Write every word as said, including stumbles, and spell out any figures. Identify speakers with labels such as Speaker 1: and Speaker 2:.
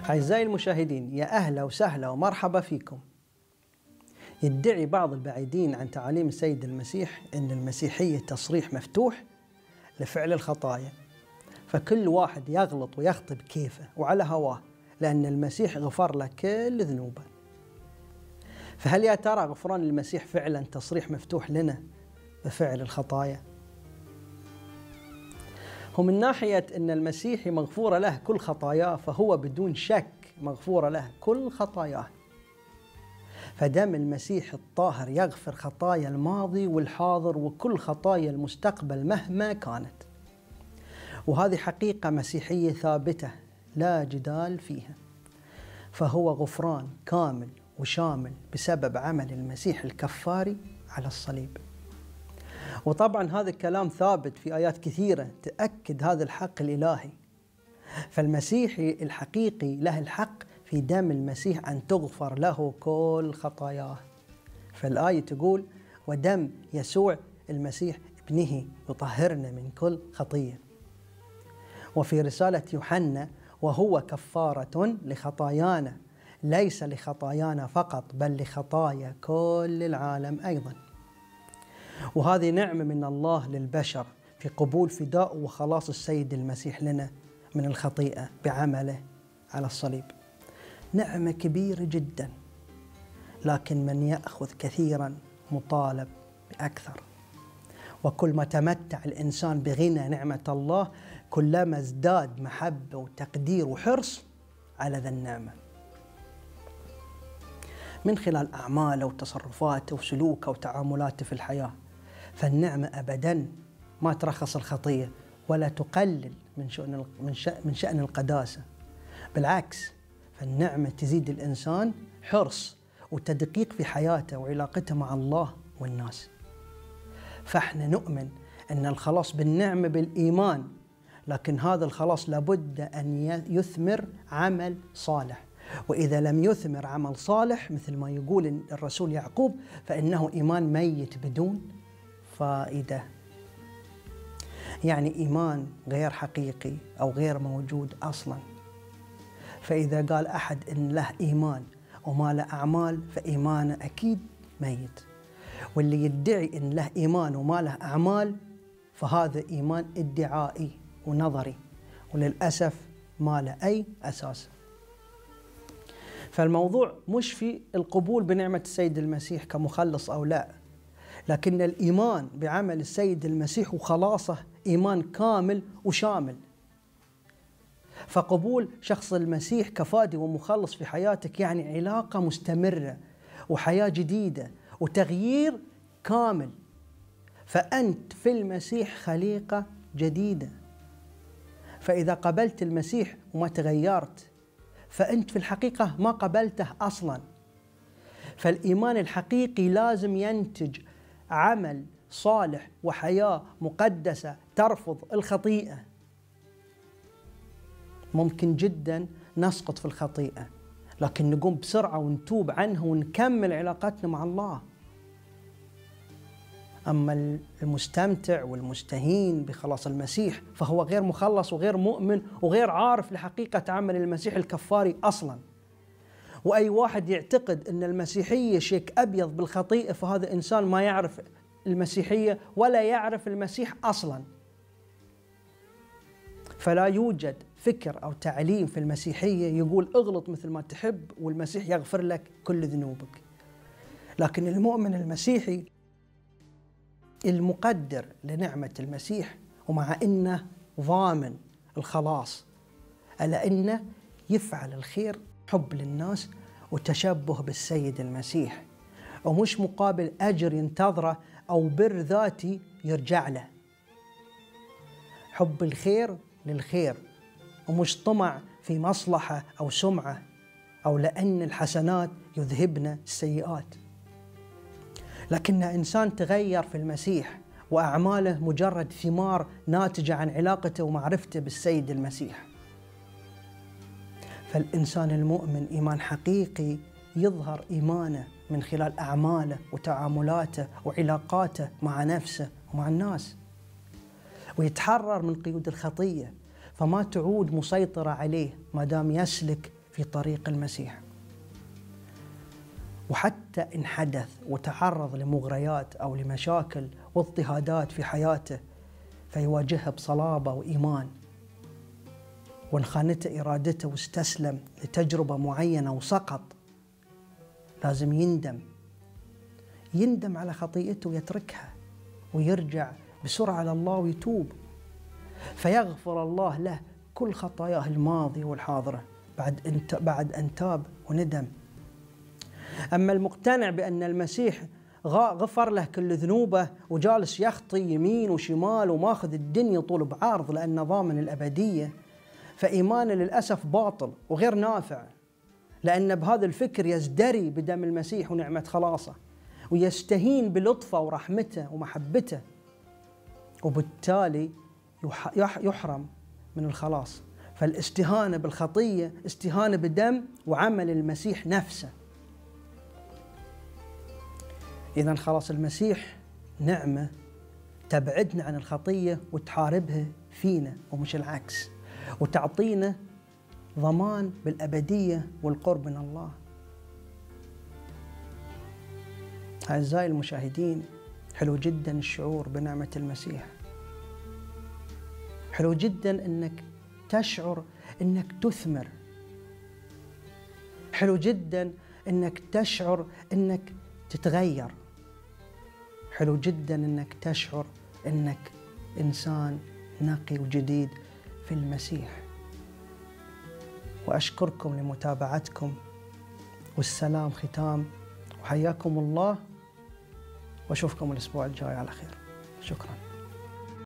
Speaker 1: أعزائي المشاهدين، يا أهلا وسهلا ومرحبا فيكم. يدعي بعض البعيدين عن تعاليم السيد المسيح أن المسيحية تصريح مفتوح لفعل الخطايا، فكل واحد يغلط ويخطئ بكيفه وعلى هواه، لأن المسيح غفر له كل ذنوبه. فهل يا ترى غفران المسيح فعلا تصريح مفتوح لنا بفعل الخطايا؟ ومن ناحية أن المسيحي مغفورة له كل خطاياه، فهو بدون شك مغفورة له كل خطاياه، فدم المسيح الطاهر يغفر خطايا الماضي والحاضر وكل خطايا المستقبل مهما كانت. وهذه حقيقة مسيحية ثابتة لا جدال فيها، فهو غفران كامل وشامل بسبب عمل المسيح الكفاري على الصليب. وطبعا هذا الكلام ثابت في آيات كثيرة تأكد هذا الحق الإلهي. فالمسيحي الحقيقي له الحق في دم المسيح أن تغفر له كل خطاياه. فالآية تقول: ودم يسوع المسيح ابنه يطهرنا من كل خطية. وفي رسالة يوحنا: وهو كفارة لخطايانا، ليس لخطايانا فقط بل لخطايا كل العالم أيضا. وهذه نعمة من الله للبشر في قبول فداء وخلاص السيد المسيح لنا من الخطيئة بعمله على الصليب. نعمة كبيرة جدا، لكن من يأخذ كثيرا مطالب بأكثر. وكل ما تمتع الإنسان بغنى نعمة الله، كلما ازداد محبة وتقدير وحرص على ذا النعمة من خلال أعماله وتصرفاته وسلوكه وتعاملاته في الحياة. فالنعمة أبداً ما ترخص الخطية ولا تقلل من شأن من شأن القداسة، بالعكس، فالنعمة تزيد الإنسان حرص وتدقيق في حياته وعلاقته مع الله والناس. فإحنا نؤمن أن الخلاص بالنعمة بالإيمان، لكن هذا الخلاص لابد أن يثمر عمل صالح، وإذا لم يثمر عمل صالح مثل ما يقول الرسول يعقوب فإنه إيمان ميت بدون فائدة. يعني إيمان غير حقيقي أو غير موجود أصلا. فإذا قال أحد إن له إيمان وما له أعمال فإيمانه أكيد ميت، واللي يدعي إن له إيمان وما له أعمال فهذا إيمان ادعائي ونظري، وللأسف ما له أي أساس. فالموضوع مش في القبول بنعمة السيد المسيح كمخلص أو لا، لكن الإيمان بعمل السيد المسيح وخلاصه إيمان كامل وشامل. فقبول شخص المسيح كفادي ومخلص في حياتك يعني علاقة مستمرة وحياة جديدة وتغيير كامل. فأنت في المسيح خليقة جديدة. فإذا قبلت المسيح وما تغيرت فأنت في الحقيقة ما قبلته أصلا. فالإيمان الحقيقي لازم ينتج عمل صالح وحياة مقدسة ترفض الخطيئة. ممكن جدا نسقط في الخطيئة، لكن نقوم بسرعة ونتوب عنها ونكمل علاقتنا مع الله. أما المستمتع والمستهين بخلاص المسيح فهو غير مخلص وغير مؤمن وغير عارف لحقيقة عمل المسيح الكفاري أصلا. وأي واحد يعتقد أن المسيحية شيك أبيض بالخطيئة فهذا إنسان ما يعرف المسيحية ولا يعرف المسيح أصلا. فلا يوجد فكر أو تعليم في المسيحية يقول اغلط مثل ما تحب والمسيح يغفر لك كل ذنوبك. لكن المؤمن المسيحي المقدر لنعمة المسيح ومع أنه ضامن الخلاص، ألا أنه يفعل الخير حب للناس وتشبه بالسيد المسيح، ومش مقابل أجر ينتظره أو بر ذاتي يرجع له. حب الخير للخير ومش طمع في مصلحة أو سمعة أو لأن الحسنات يذهبن السيئات. لكن إنسان تغير في المسيح وأعماله مجرد ثمار ناتجة عن علاقته ومعرفته بالسيد المسيح. فالإنسان المؤمن إيمان حقيقي يظهر إيمانه من خلال أعماله وتعاملاته وعلاقاته مع نفسه ومع الناس، ويتحرر من قيود الخطية فما تعود مسيطرة عليه ما دام يسلك في في طريق المسيح، وحتى إن حدث وتعرض لمغريات أو لمشاكل واضطهادات في حياته فيواجهها بصلابة وإيمان، وإن خانته إرادته واستسلم لتجربة معينة وسقط لازم يندم يندم على خطيئته ويتركها ويرجع بسرعة لله ويتوب، فيغفر الله له كل خطاياه الماضية والحاضرة بعد أن بعد أن تاب وندم. أما المقتنع بأن المسيح غفر له كل ذنوبه وجالس يخطي يمين وشمال وماخذ الدنيا طول بعرض لأنه ضامن الأبدية، فإيمانه للأسف باطل وغير نافع، لأن بهذا الفكر يزدري بدم المسيح ونعمة خلاصه، ويستهين بلطفه ورحمته ومحبته، وبالتالي يحرم من الخلاص. فالاستهانة بالخطية استهانة بدم وعمل المسيح نفسه. إذن خلاص المسيح نعمة تبعدنا عن الخطية وتحاربها فينا ومش العكس، وتعطينا ضمان بالأبدية والقرب من الله. أعزائي المشاهدين، حلو جدا الشعور بنعمة المسيح، حلو جدا أنك تشعر أنك تثمر، حلو جدا أنك تشعر أنك تتغير، حلو جدا أنك تشعر أنك إنسان نقي وجديد في المسيح. وأشكركم لمتابعتكم، والسلام ختام، وحياكم الله، وأشوفكم الأسبوع الجاي على خير. شكرا.